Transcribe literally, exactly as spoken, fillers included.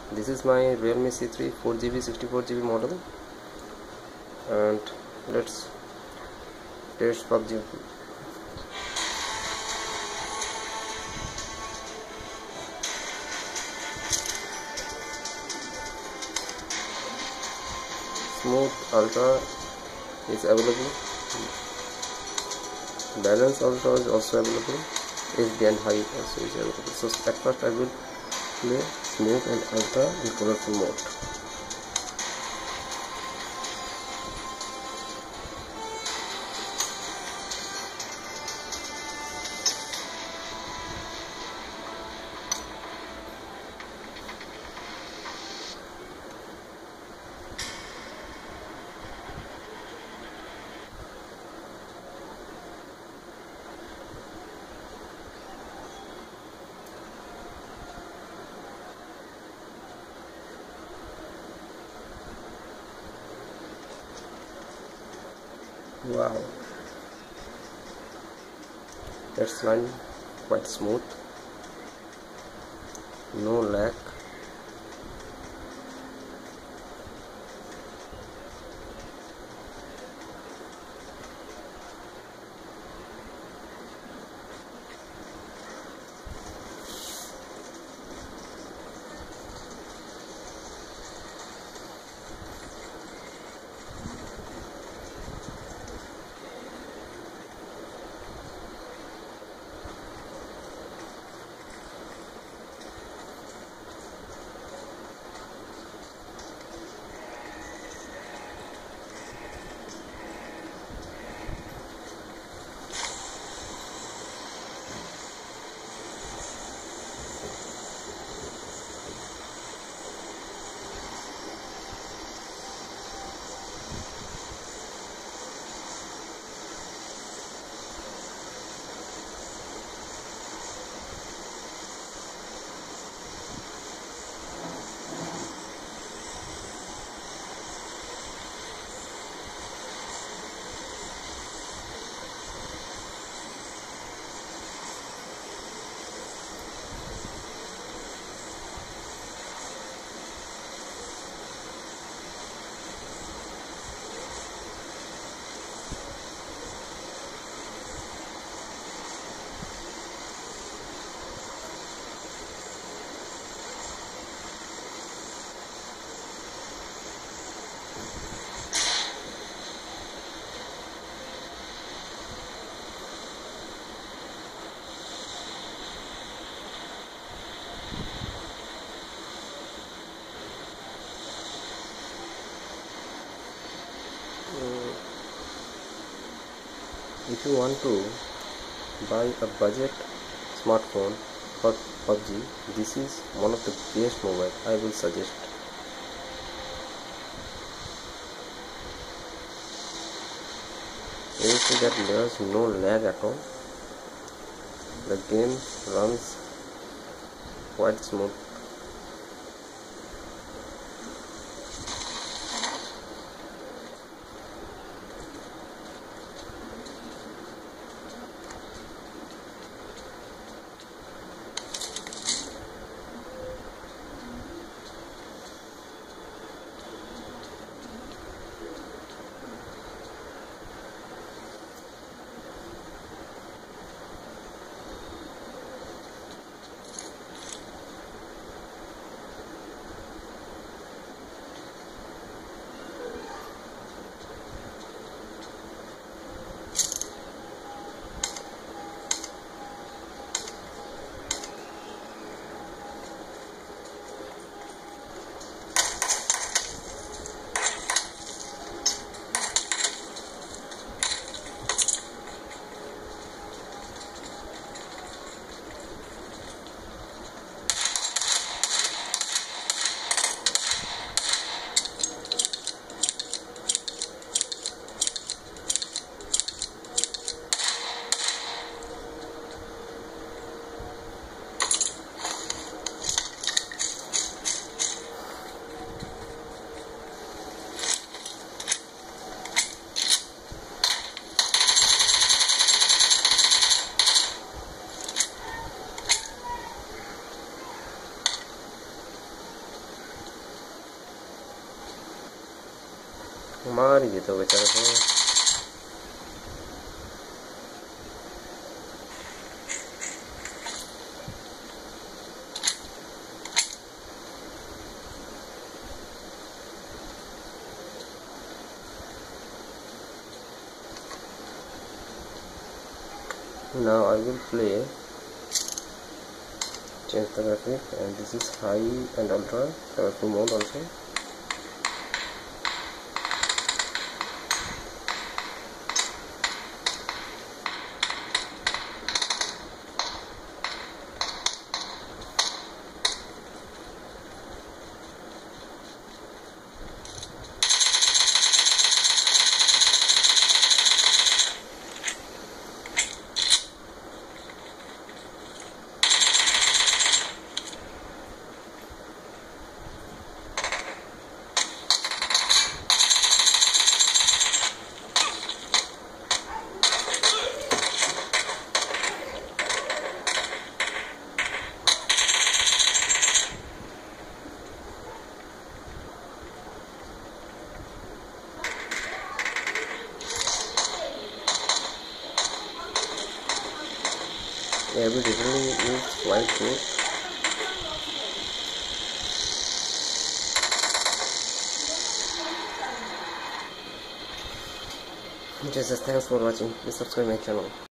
This is my Realme C three four G B sixty-four G B model, and let's test P U B G. Smooth Ultra is available. Balance Ultra is also available. H D and High also is available. So at first I will play Smooth and Ultra in colorful mode. Wow, that's line quite smooth, no lag. If you want to buy a budget smartphone for P U B G, this is one of the best mobile I will suggest. You see that there is no lag at all. The game runs quite smooth. मार ही देता बेचारा को। Now I will play change the graphic, and this is high and ultra colorful mode also. Every detailing is quite good. Just thanks for watching. Please subscribe my channel.